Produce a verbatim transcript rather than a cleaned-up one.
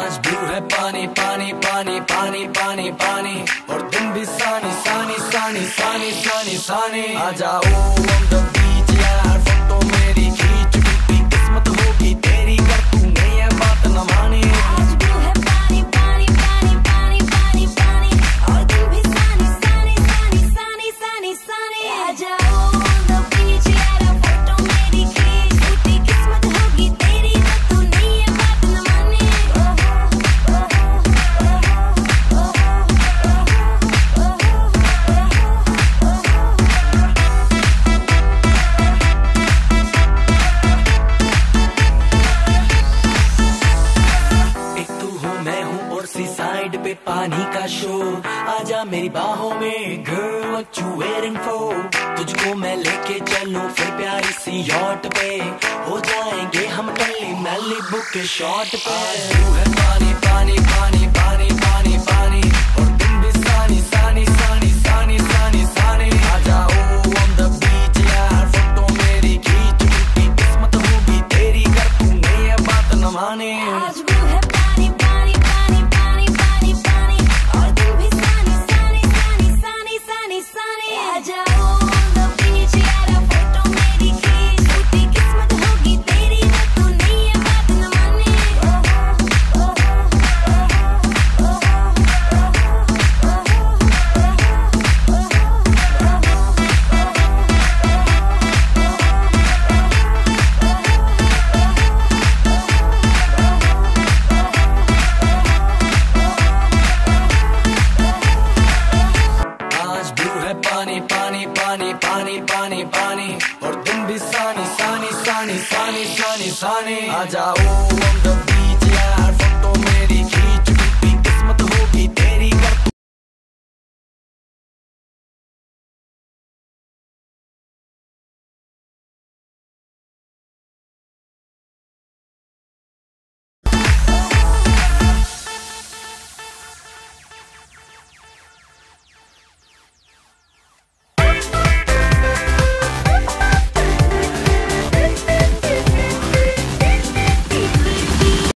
आज ब्लू है पानी पानी पानी पानी पानी पानी, और दिन भी सानी सानी सानी सानी सानी सानी। आ जाओ on the beach यार, फोटो मेरी खींच, टूटी किस्मत होगी तेरी कर तूने ये बात न मानी। आज ब्लू है पानी पानी पानी पानी पानी पानी, और दिन भी सानी सानी सानी सानी सानी सानी। आ जाओ on the beach यार, फोटो मेरी खींच, टूटी किस्मत होगी तेरी कर तूने ये बात न मानी। साइड पे पानी का शोर, आजा मेरी बाहों में girl what you waiting for। तुझको मैं लेके चलूं फिर प्यारी सी यॉट पे, हो जाएंगे हम टल्ली मैलिबू के शॉट पे। आज ब्लू है पानी पानी पानी पानी पानी पानी, और दिन भी सानी सानी सानी सानी सानी सानी। आ जाओ on the beach यार, फोटो मेरी खींच, टूटी किस्मत होगी तेरी कर तूने ये बात न मानी। आज ब्लू है पानी पानी पानी पानी पानी पानी, और दिन भी सानी सानी सानी सानी सानी सानी। आ जाओ on the beach यार, फोटो मेरी खींच, टूटी किस्मत होगी तेरी कर तूने ये बात न मानी। आज ब्लू है पानी पानी पानी पानी पानी पानी, और दिन भी सानी सानी सानी सानी सानी सानी। आ जाओ on the beach यार, फोटो में